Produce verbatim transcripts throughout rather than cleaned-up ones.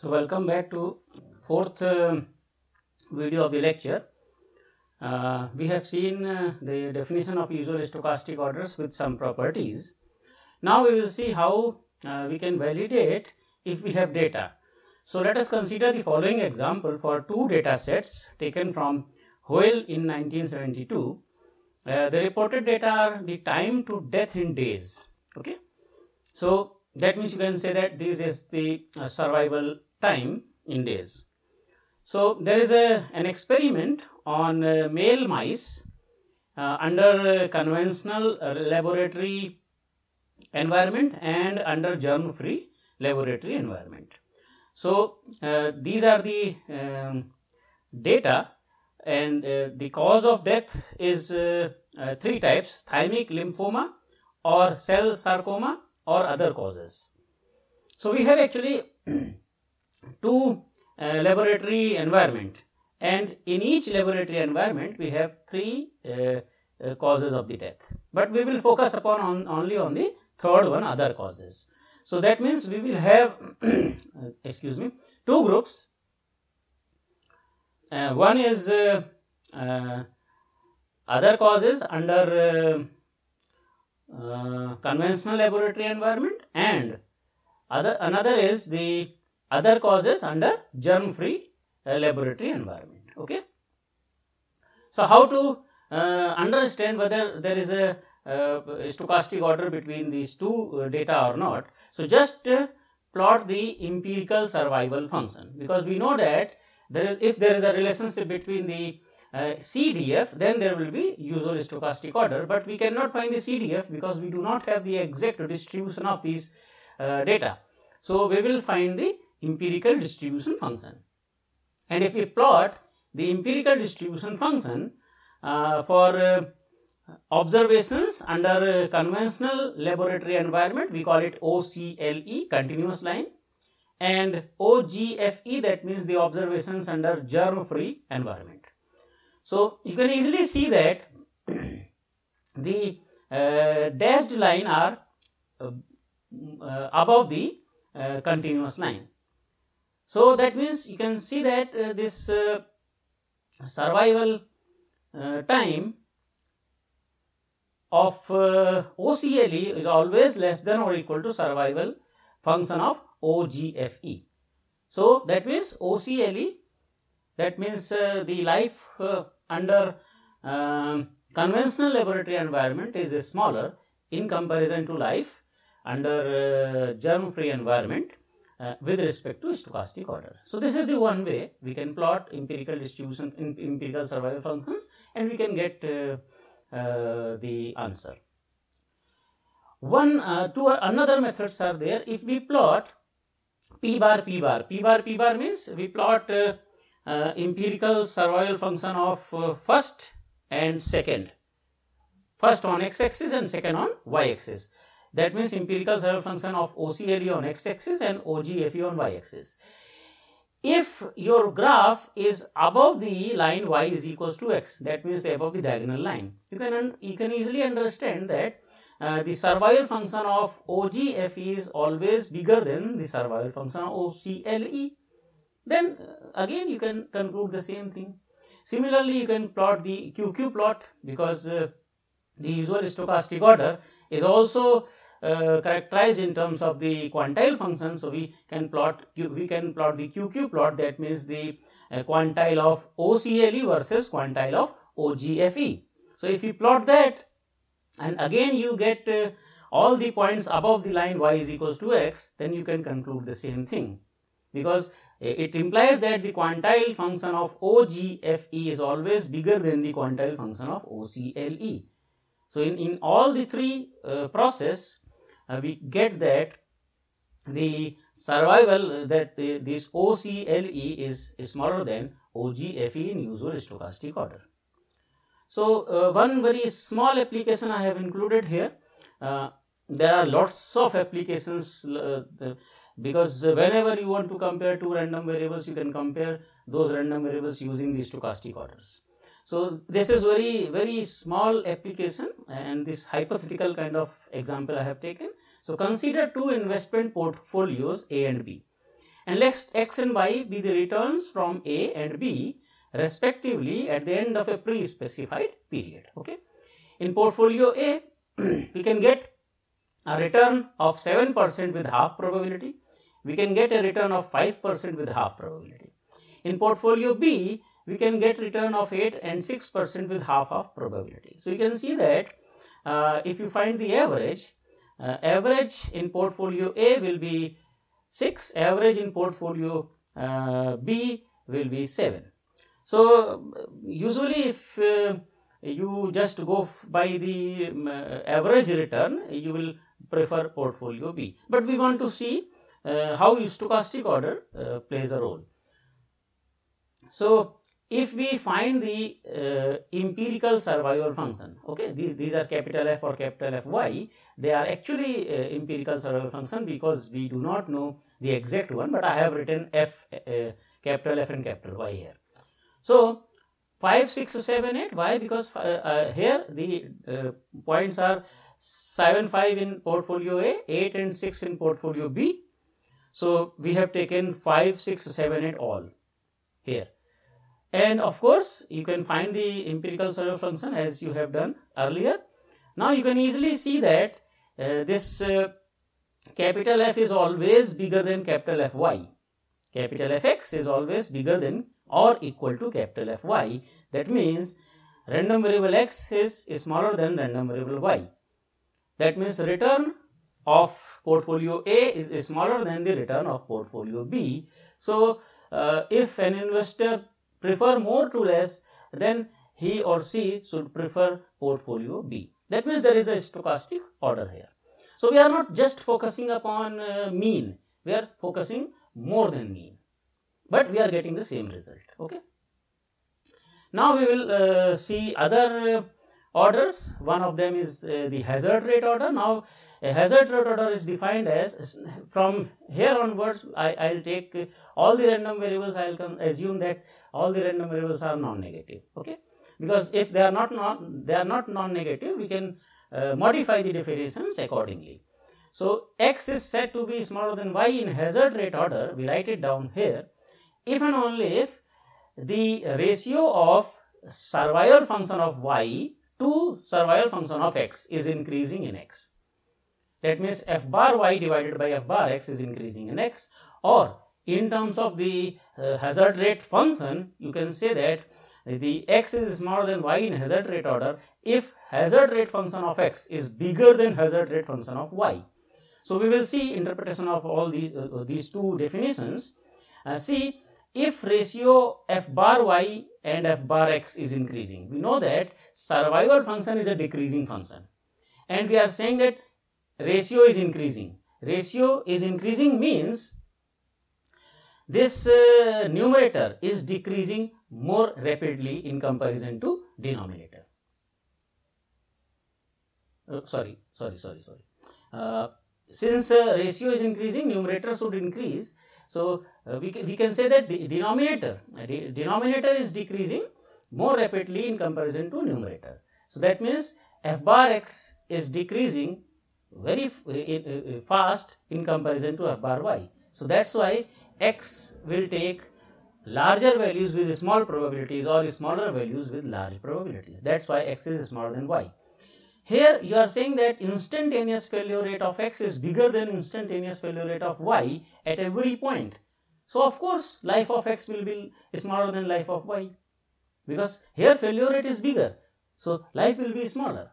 So welcome back to fourth uh, video of the lecture. Uh, we have seen uh, the definition of usual stochastic orders with some properties. Now we will see how uh, we can validate if we have data. So let us consider the following example for two data sets taken from Hoyle in nineteen seventy-two. Uh, the reported data are the time to death in days. Okay, so that means you can say that this is the uh, survival time in days. So there is a an experiment on uh, male mice uh, under conventional uh, laboratory environment and under germ-free laboratory environment. So uh, these are the um, data, and uh, the cause of death is uh, uh, three types: thymic lymphoma or cell sarcoma or other causes. So we have actually two uh, laboratory environment, and in each laboratory environment we have three uh, uh, causes of the death, but we will focus upon on, only on the third one, other causes. So that means we will have excuse me two groups. Uh, one is uh, uh, other causes under uh, uh, conventional laboratory environment, and other another is the other causes under germ-free uh, laboratory environment. Okay. So how to uh, understand whether there is a, uh, stochastic order between these two uh, data or not? So just uh, plot the empirical survival function, because we know that there is, if there is a relationship between the uh, C D F, then there will be usual stochastic order, but we cannot find the C D F because we do not have the exact distribution of these uh, data. So we will find the empirical distribution function, and if we plot the empirical distribution function uh, for uh, observations under uh, conventional laboratory environment, we call it O C L E, continuous line, and O G F E, that means the observations under germ-free environment. So you can easily see that the uh, dashed line are uh, uh, above the uh, continuous line. So that means you can see that uh, this uh, survival uh, time of uh, O C L E is always less than or equal to survival function of O G F E. So that means O C L E, that means uh, the life uh, under uh, conventional laboratory environment is uh, smaller in comparison to life under uh, germ-free environment uh, with respect to stochastic order. So this is the one way we can plot empirical distribution, in, empirical survival functions, and we can get uh, uh, the answer. One, uh, two another methods are there. If we plot p bar p bar, p bar p bar means we plot uh, uh, empirical survival function of uh, first and second, first on x-axis and second on y-axis. That means empirical survival function of O C L E on x-axis and O G F E on y-axis. If your graph is above the line y is equals to x, that means above the diagonal line, you can you can easily understand that uh, the survival function of O G F E is always bigger than the survival function of O C L E. Then uh, again you can conclude the same thing. Similarly, you can plot the Q Q plot, because uh, the usual stochastic order is also Uh, characterized in terms of the quantile function. So we can plot we can plot the Q Q plot, that means the uh, quantile of O C L E versus quantile of O G F E. So if you plot that, and again you get uh, all the points above the line y is equals to x, then you can conclude the same thing, because it implies that the quantile function of O G F E is always bigger than the quantile function of O C L E. So in, in all the three uh, process, Uh, we get that the survival uh, that the, this O C L E is, is smaller than O G F E in usual stochastic order. So uh, one very small application I have included here. Uh, there are lots of applications uh, the, because whenever you want to compare two random variables, you can compare those random variables using the stochastic orders. So this is very very small application, and this hypothetical kind of example I have taken. So consider two investment portfolios A and B, and let x and y be the returns from A and B respectively at the end of a pre-specified period. Okay. In portfolio A, we can get a return of seven percent with half probability. We can get a return of five percent with half probability. In portfolio B, we can get return of eight and six percent with half of probability. So you can see that uh, if you find the average, uh, average in portfolio A will be six, average in portfolio uh, B will be seven. So usually if uh, you just go by the um, average return, you will prefer portfolio B. But we want to see uh, how stochastic order uh, plays a role. So if we find the uh, empirical survival function, okay, these, these are capital F or capital F Y, they are actually uh, empirical survival function because we do not know the exact one, but I have written F, uh, capital F and capital Y here. So five, six, seven, eight, why? Because uh, uh, here the uh, points are seven, five in portfolio A, eight and six in portfolio B. So we have taken five, six, seven, eight all here. And of course, you can find the empirical survival function as you have done earlier. Now you can easily see that uh, this uh, capital F is always bigger than capital F Y. Capital F X is always bigger than or equal to capital F Y. That means random variable X is, is smaller than random variable Y. That means return of portfolio A is, is smaller than the return of portfolio B. So uh, if an investor prefer more to less, then he or she should prefer portfolio B. That means there is a stochastic order here. So we are not just focusing upon uh, mean, we are focusing more than mean, but we are getting the same result. Okay. Now we will uh, see other uh, orders. One of them is uh, the hazard rate order. Now a hazard rate order is defined as, from here onwards I will take uh, all the random variables. I will assume that all the random variables are non-negative. Okay, because if they are not non they are not non-negative, we can uh, modify the definitions accordingly. So X is said to be smaller than Y in hazard rate order. We write it down here if and only if the ratio of survival function of Y to survival function of X is increasing in X. That means F bar Y divided by F bar X is increasing in X, or in terms of the uh, hazard rate function, you can say that the X is smaller than Y in hazard rate order if hazard rate function of X is bigger than hazard rate function of Y. So we will see interpretation of all these, uh, these two definitions. Uh, see, if ratio F bar Y and F bar X is increasing, we know that survival function is a decreasing function, and we are saying that ratio is increasing. Ratio is increasing means this uh, numerator is decreasing more rapidly in comparison to denominator. Uh, sorry, sorry, sorry, sorry. Uh, since uh, ratio is increasing, numerator should increase. So uh, we, can, we can say that the denominator, uh, the denominator is decreasing more rapidly in comparison to numerator. So that means F bar X is decreasing very uh, uh, fast in comparison to F bar Y. So that's why X will take larger values with small probabilities or smaller values with large probabilities. That's why X is smaller than Y. Here you are saying that instantaneous failure rate of X is bigger than instantaneous failure rate of Y at every point. So of course life of X will be smaller than life of Y, because here failure rate is bigger, so life will be smaller.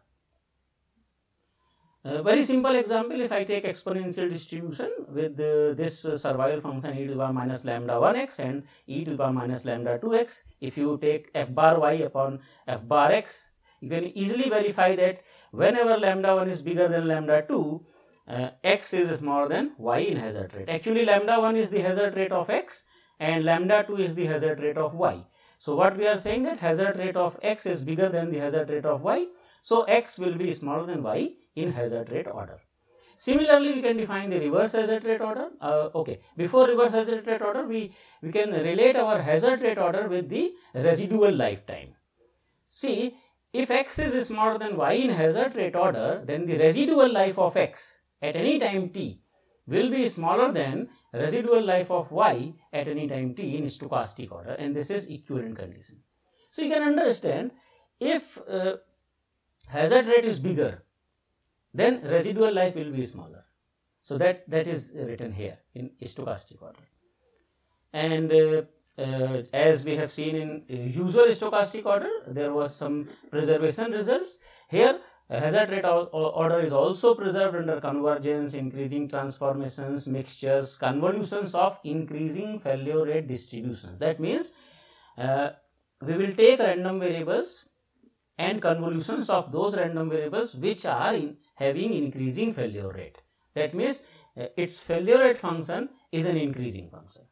A very simple example, if I take exponential distribution with uh, this uh, survival function e to the power minus lambda one x and e to the power minus lambda two x, if you take F bar Y upon F bar X, you can easily verify that whenever lambda one is bigger than lambda two, uh, X is smaller than Y in hazard rate. Actually lambda one is the hazard rate of X and lambda two is the hazard rate of Y. So what we are saying that hazard rate of X is bigger than the hazard rate of Y, so X will be smaller than Y in hazard rate order. Similarly, we can define the reverse hazard rate order. Uh, okay, before reverse hazard rate order, we, we can relate our hazard rate order with the residual lifetime. See, if X is smaller than Y in hazard rate order, then the residual life of X at any time t will be smaller than residual life of y at any time t in stochastic order, and this is equivalent condition. So you can understand, if uh, hazard rate is bigger, then residual life will be smaller. So that that is written here in stochastic order. And uh, uh, as we have seen in uh, usual stochastic order, there was some preservation results. Here hazard rate order is also preserved under convergence, increasing transformations, mixtures, convolutions of increasing failure rate distributions. That means uh, we will take random variables and convolutions of those random variables which are in having increasing failure rate. That means uh, its failure rate function is an increasing function.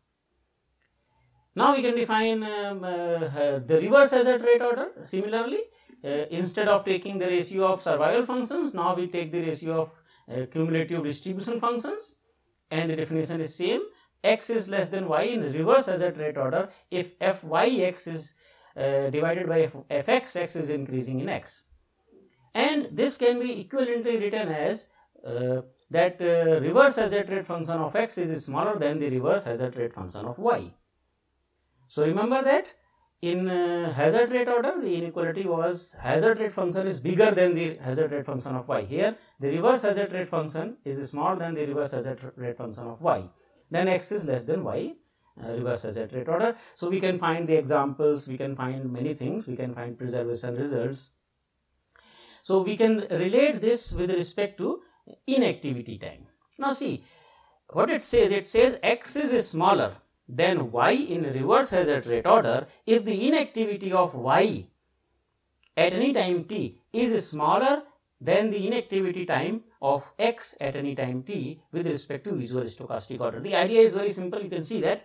Now we can define um, uh, the reverse hazard rate order. Similarly, uh, instead of taking the ratio of survival functions, now we take the ratio of uh, cumulative distribution functions, and the definition is same. X is less than y in reverse hazard rate order if fyx is uh, divided by f, fx, x is increasing in x. And this can be equivalently written as uh, that uh, reverse hazard rate function of x is smaller than the reverse hazard rate function of y. So remember that in uh, hazard rate order, the inequality was hazard rate function is bigger than the hazard rate function of y. Here the reverse hazard rate function is smaller than the reverse hazard rate function of y. Then x is less than y, uh, reverse hazard rate order. So we can find the examples, we can find many things, we can find preservation results. So we can relate this with respect to inactivity time. Now see what it says. It says x is smaller than y in reverse hazard rate order if the inactivity of y at any time t is smaller than the inactivity time of x at any time t with respect to visual stochastic order. The idea is very simple. You can see that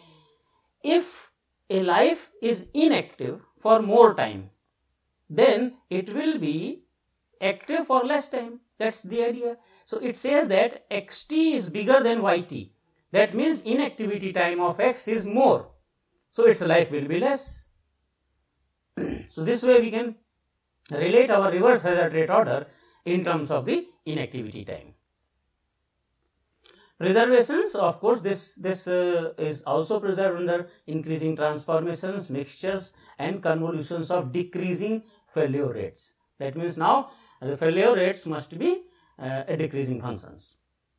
if a life is inactive for more time, then it will be active for less time. That's the idea. So it says that xt is bigger than yt. That means inactivity time of x is more, so its life will be less. So this way we can relate our reverse hazard rate order in terms of the inactivity time. Preservations, of course, this, this uh, is also preserved under increasing transformations, mixtures and convolutions of decreasing failure rates. That means now the failure rates must be uh, a decreasing functions.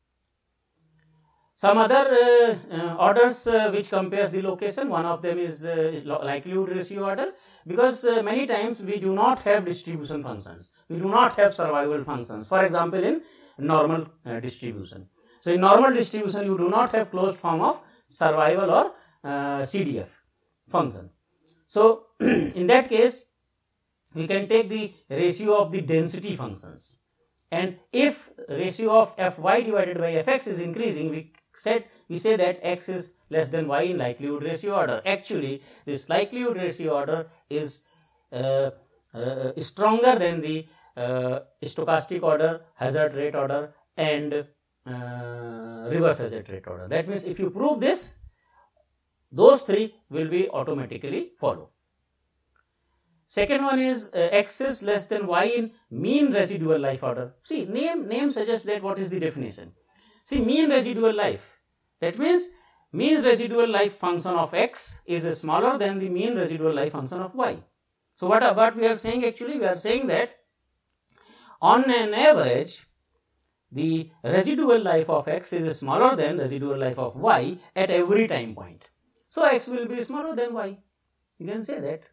Some other uh, uh, orders uh, which compares the location, one of them is uh, likelihood ratio order, because uh, many times we do not have distribution functions, we do not have survival functions, for example in normal uh, distribution. So in normal distribution you do not have closed form of survival or uh, C D F function. So in that case we can take the ratio of the density functions, and if ratio of fy divided by fx is increasing, we said we say that x is less than y in likelihood ratio order. Actually this likelihood ratio order is uh, uh, stronger than the uh, stochastic order, hazard rate order and uh, reverse hazard rate order. That means if you prove this, those three will be automatically follow. Second one is uh, x is less than y in mean residual life order. See, name name suggests that what is the definition. See, mean residual life, that means mean residual life function of x is smaller than the mean residual life function of y. So what, what we are saying, actually we are saying that on an average the residual life of x is smaller than residual life of y at every time point. So x will be smaller than y, you can say that.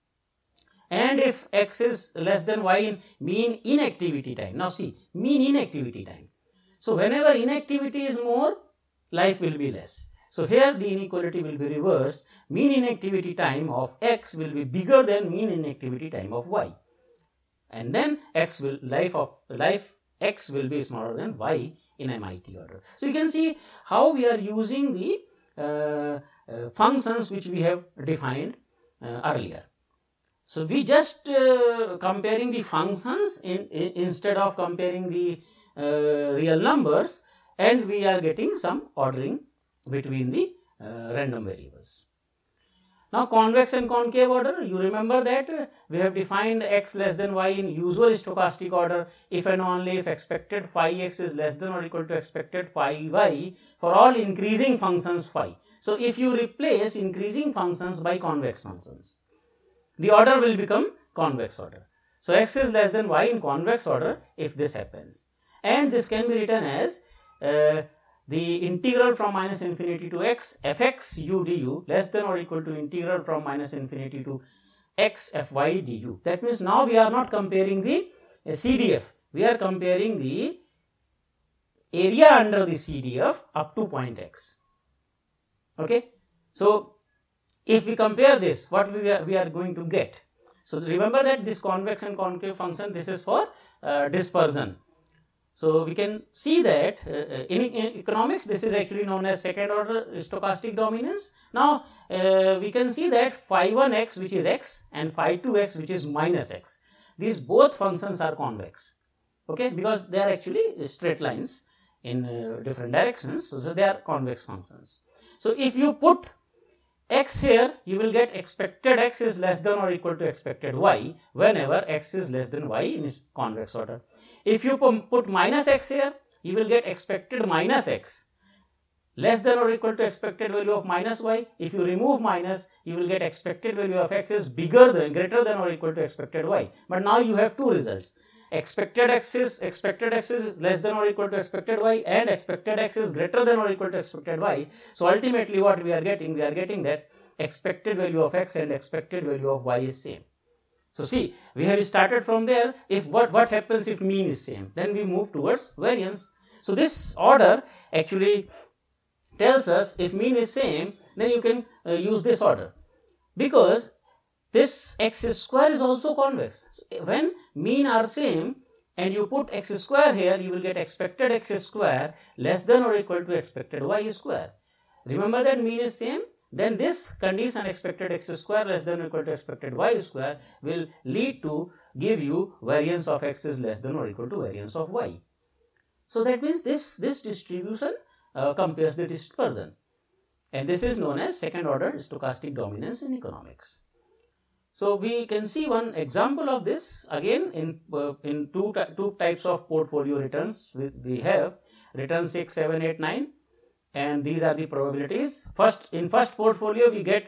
And if x is less than y in mean inactivity time, now see, mean inactivity time. So whenever inactivity is more, life will be less. So here the inequality will be reversed. Mean inactivity time of x will be bigger than mean inactivity time of y, and then x will life of life x will be smaller than y in M I T order. So you can see how we are using the uh, uh, functions which we have defined uh, earlier. So we just uh, comparing the functions in, in, instead of comparing the uh, real numbers, and we are getting some ordering between the uh, random variables. Now convex and concave order, you remember that uh, we have defined x less than y in usual stochastic order if and only if expected phi x is less than or equal to expected phi y for all increasing functions phi. So if you replace increasing functions by convex functions, the order will become convex order. So x is less than y in convex order if this happens, and this can be written as uh, the integral from minus infinity to x fx u du less than or equal to integral from minus infinity to x fy du. That means now we are not comparing the uh, C D F, we are comparing the area under the C D F up to point x. Okay, so if we compare this, what we are, we are going to get. So remember that this convex and concave function, this is for uh, dispersion. So we can see that uh, in, in economics this is actually known as second order stochastic dominance. Now uh, we can see that phi one x which is x and phi two x which is minus x, these both functions are convex, okay, because they are actually straight lines in uh, different directions, so, so they are convex functions. So if you put x here, you will get expected x is less than or equal to expected y whenever x is less than y in convex order. If you put minus x here, you will get expected minus x less than or equal to expected value of minus y. If you remove minus, you will get expected value of x is bigger than, greater than or equal to expected y. But now you have two results. Expected x is expected x is less than or equal to expected y, and expected x is greater than or equal to expected y. So ultimately what we are getting, we are getting that expected value of x and expected value of y is same. So see, we have started from there. If what what happens if mean is same, then we move towards variance. So this order actually tells us if mean is same, then you can uh, use this order, because this x square is also convex. So when mean are same and you put x square here, you will get expected x square less than or equal to expected y square. Remember that mean is same, then this condition expected x square less than or equal to expected y square will lead to give you variance of x is less than or equal to variance of y. So that means this, this distribution uh, compares the dispersion, and this is known as second order stochastic dominance in economics. So we can see one example of this again in uh, in two two types of portfolio returns. We, we have return six, seven, eight, nine, and these are the probabilities. First, in first portfolio we get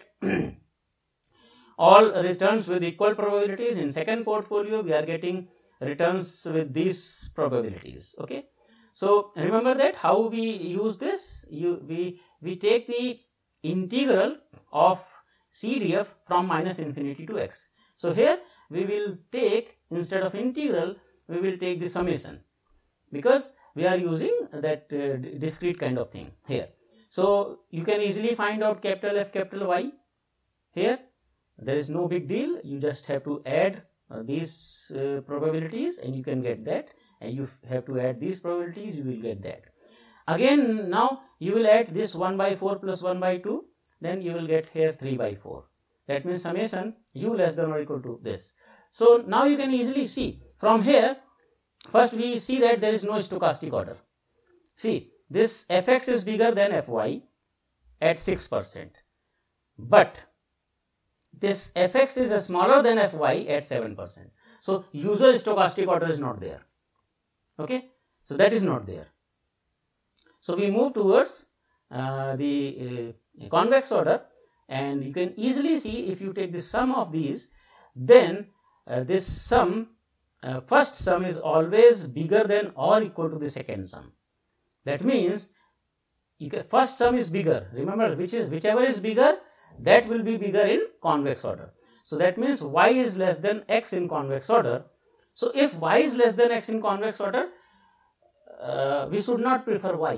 all returns with equal probabilities. In second portfolio we are getting returns with these probabilities. Okay, so remember that how we use this. You we we take the integral of C D F from minus infinity to x. So here we will take, instead of integral, we will take the summation, because we are using that uh, discrete kind of thing here. So you can easily find out capital F, capital Y here. There is no big deal. You just have to add uh, these uh, probabilities and you can get that, and you have to add these probabilities, you will get that. Again, now you will add this one by four plus one by two, then you will get here three by four. That means summation u less than or equal to this. So now you can easily see from here. First we see that there is no stochastic order. See, this fx is bigger than fy at six percent, but this fx is smaller than fy at seven percent. So usual stochastic order is not there. Okay, so that is not there. So we move towards uh, the uh, convex order, and you can easily see if you take the sum of these, then uh, this sum, uh, first sum is always bigger than or equal to the second sum. That means you can, first sum is bigger. Remember, which is whichever is bigger, that will be bigger in convex order. So that means y is less than x in convex order. So if y is less than x in convex order, uh, we should not prefer y.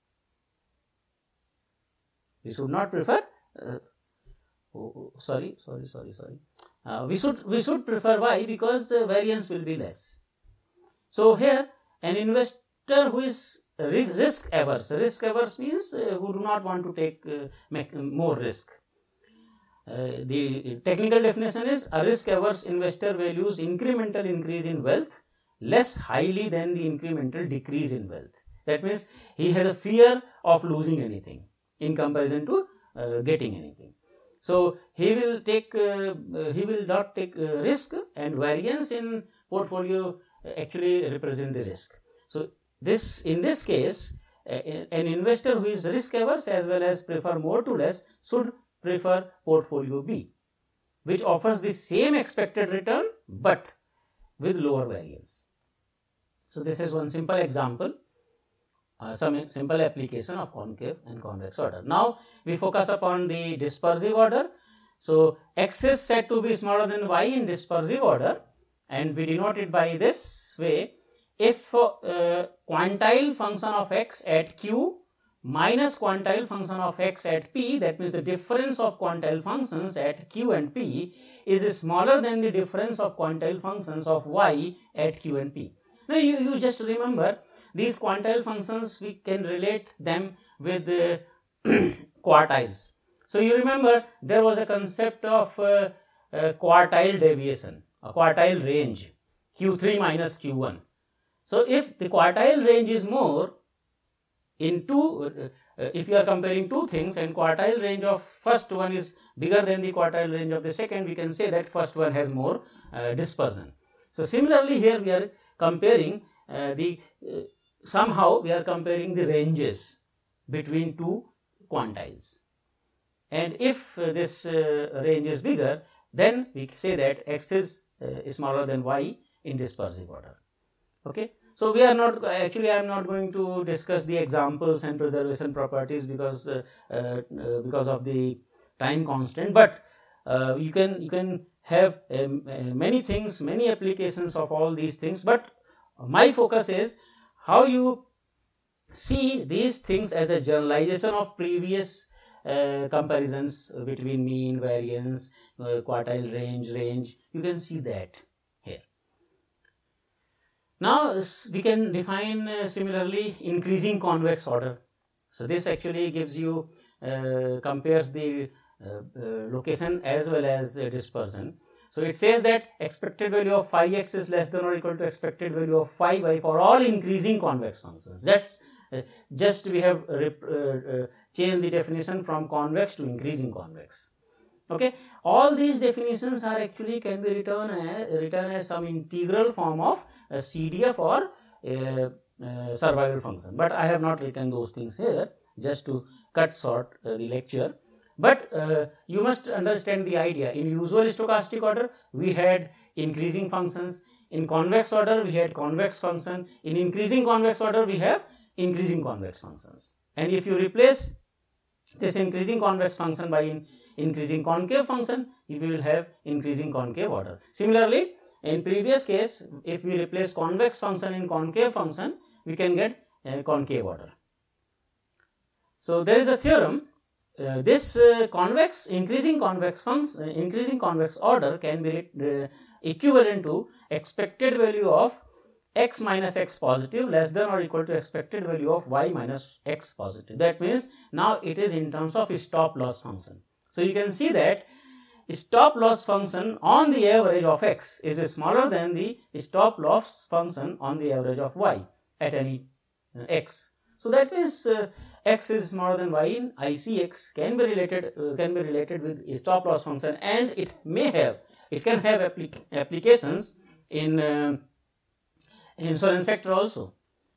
We should not prefer. Uh, oh, sorry, sorry, sorry, sorry. Uh, we should we should prefer y, because uh, variance will be less. So here an investor who is risk averse. Risk averse means uh, who do not want to take uh, make more risk. Uh, the technical definition is a risk averse investor values incremental increase in wealth less highly than the incremental decrease in wealth. That means he has a fear of losing anything in comparison to uh, getting anything. So he will take, uh, he will not take uh, risk, and variance in portfolio actually represent the risk. So this, in this case, uh, an investor who is risk averse as well as prefer more to less should prefer portfolio B, which offers the same expected return but with lower variance. So this is one simple example, uh, some simple application of concave and convex order. Now we focus upon the dispersive order. So x is said to be smaller than y in dispersive order, and we denote it by this way. If uh, quantile function of x at q minus quantile function of x at p, that means the difference of quantile functions at q and p is smaller than the difference of quantile functions of y at q and p. Now you, you just remember these quantile functions, we can relate them with uh, quartiles. So you remember there was a concept of uh, uh, quartile deviation, a quartile range, q three minus q one. So if the quartile range is more in two, uh, if you are comparing two things and quartile range of first one is bigger than the quartile range of the second, we can say that first one has more uh, dispersion. So similarly here we are comparing uh, the, uh, somehow we are comparing the ranges between two quantiles. And if uh, this uh, range is bigger, then we say that x is uh, smaller than y in dispersive order. Okay. So we are not, actually I am not going to discuss the examples and preservation properties because uh, uh, uh, because of the time constant, but uh, you can you can have um, uh, many things, many applications of all these things, but my focus is how you see these things as a generalization of previous uh, comparisons between mean, variance, uh, quartile range, range. You can see that here. Now we can define uh, similarly increasing convex order. So this actually gives you, uh, compares the uh, uh, location as well as uh, dispersion. So it says that expected value of phi x is less than or equal to expected value of phi y for all increasing convex functions. That's uh, just we have uh, uh, changed the definition from convex to increasing convex. Okay, all these definitions are actually can be written as, written as some integral form of a C D F or a, a survival function, but I have not written those things here just to cut short uh, the lecture. But uh, you must understand the idea. In usual stochastic order we had increasing functions, in convex order we had convex function, in increasing convex order we have increasing convex functions, and if you replace this increasing convex function by in increasing concave function, you will have increasing concave order. Similarly, in previous case, if we replace convex function in concave function, we can get a concave order. So there is a theorem. Uh, this uh, convex increasing convex function, uh, increasing convex order can be uh, equivalent to expected value of x minus x positive less than or equal to expected value of y minus x positive. That means now it is in terms of stop loss function. So you can see that stop loss function on the average of x is smaller than the stop loss function on the average of y at any uh, x. So that means uh, x is smaller than y in I C X can be related uh, can be related with stop loss function, and it may have it can have applic applications in uh, insurance sector also.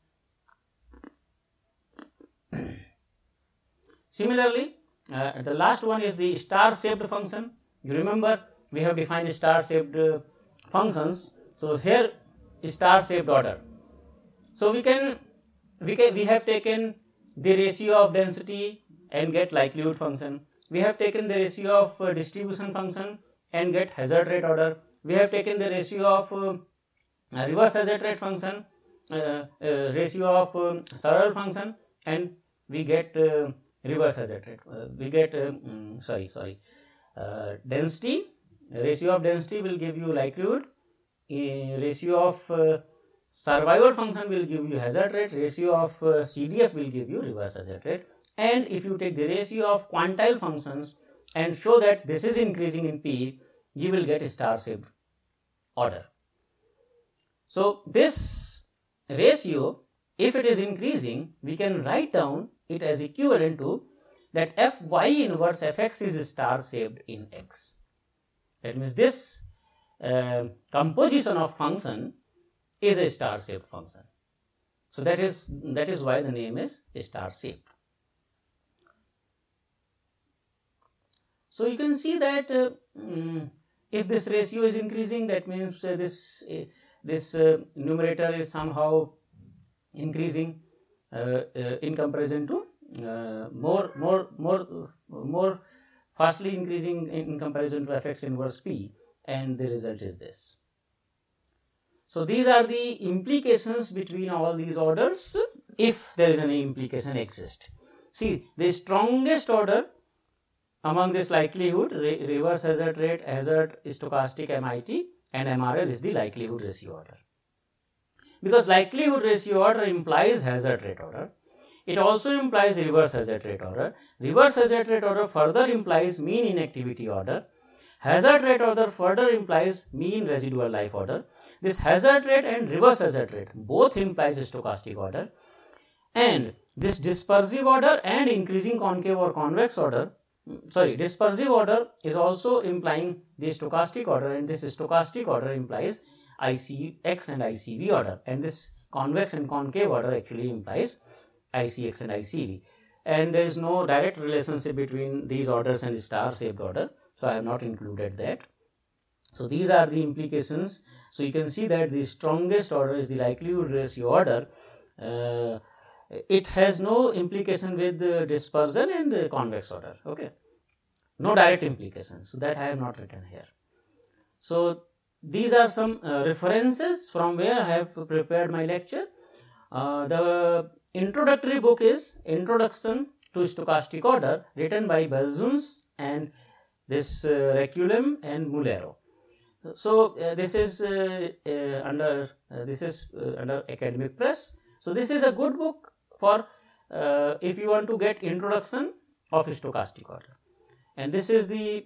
Similarly, uh, the last one is the star shaped function. You remember we have defined star shaped uh, functions. So here star shaped order. So we can we can we have taken the ratio of density and get likelihood function. We have taken the ratio of uh, distribution function and get hazard rate order. We have taken the ratio of uh, Uh, reverse hazard rate function, uh, uh, ratio of um, Searle function, and we get uh, reverse hazard rate. Uh, we get um, sorry sorry uh, density. Ratio of density will give you likelihood. Uh, ratio of uh, survival function will give you hazard rate. Ratio of uh, C D F will give you reverse hazard rate. And if you take the ratio of quantile functions and show that this is increasing in P, you will get a star shaped order. So this ratio, if it is increasing, we can write down it as equivalent to that Fy inverse Fx is star shaped in X. That means this uh, composition of function is a star shaped function. So that is that is why the name is star shaped. So you can see that uh, um, if this ratio is increasing, that means uh, this uh, this uh, numerator is somehow increasing uh, uh, in comparison to uh, more more more more fastly increasing in comparison to Fx inverse P, and the result is this. So these are the implications between all these orders, if there is any implication exist. See, the strongest order among this likelihood, re reverse hazard rate, hazard, stochastic, M I T and M R L is the likelihood ratio order. Because likelihood ratio order implies hazard rate order. It also implies reverse hazard rate order. Reverse hazard rate order further implies mean inactivity order. Hazard rate order further implies mean residual life order. This hazard rate and reverse hazard rate both implies stochastic order. And this dispersive order and increasing concave or convex order, sorry, dispersive order is also implying the stochastic order, and this stochastic order implies I C X and I C V order, and this convex and concave order actually implies I C X and I C V, and there is no direct relationship between these orders and star shaped order, so I have not included that. So these are the implications. So you can see that the strongest order is the likelihood ratio order. Uh, it has no implication with the dispersion and the convex order, okay, no direct implication, so that I have not written here. So these are some uh, references from where I have prepared my lecture. Uh, the introductory book is Introduction to Stochastic Order, written by Belzuns and this uh, Reculum and Mulero. So uh, this is uh, uh, under uh, this is uh, under Academic Press. So this is a good book for uh, if you want to get introduction of stochastic order. And this is the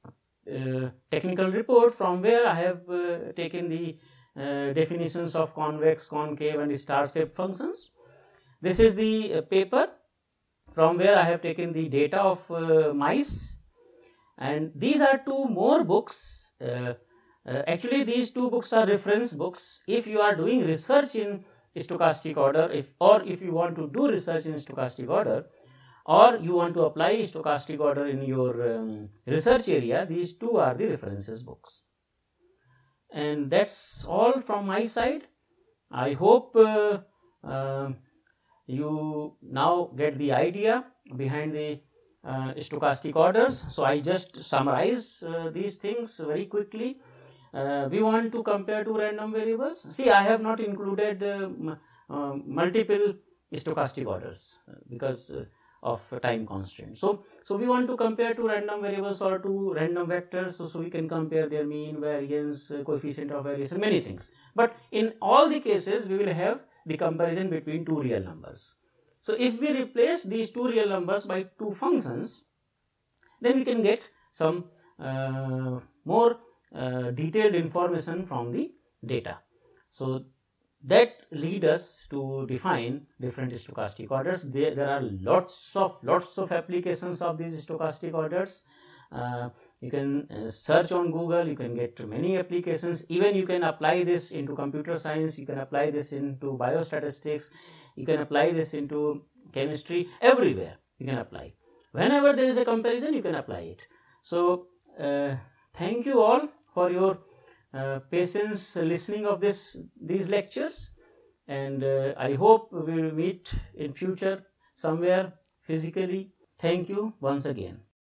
uh, technical report from where I have uh, taken the uh, definitions of convex, concave and star shaped functions. This is the uh, paper from where I have taken the data of uh, mice, and these are two more books. Uh, uh, actually these two books are reference books if you are doing research in stochastic order, if or if you want to do research in stochastic order, or you want to apply stochastic order in your um, research area. These two are the references books. And that's all from my side. I hope uh, uh, you now get the idea behind the uh, stochastic orders. So I just summarize uh, these things very quickly. Uh, we want to compare two random variables. See, I have not included uh, uh, multiple stochastic orders uh, because uh, of time constraint. So, so we want to compare two random variables or two random vectors, so, so we can compare their mean, variance, uh, coefficient of variation, many things. But in all the cases, we will have the comparison between two real numbers. So if we replace these two real numbers by two functions, then we can get some uh, more uh, detailed information from the data. So that lead us to define different stochastic orders. There, there are lots of lots of applications of these stochastic orders. Uh, you can uh, search on Google, you can get many applications. Even you can apply this into computer science, you can apply this into biostatistics, you can apply this into chemistry, everywhere you can apply. Whenever there is a comparison, you can apply it. So uh, thank you all for your uh, patience listening of this these lectures, and uh, I hope we will meet in future somewhere physically. Thank you once again.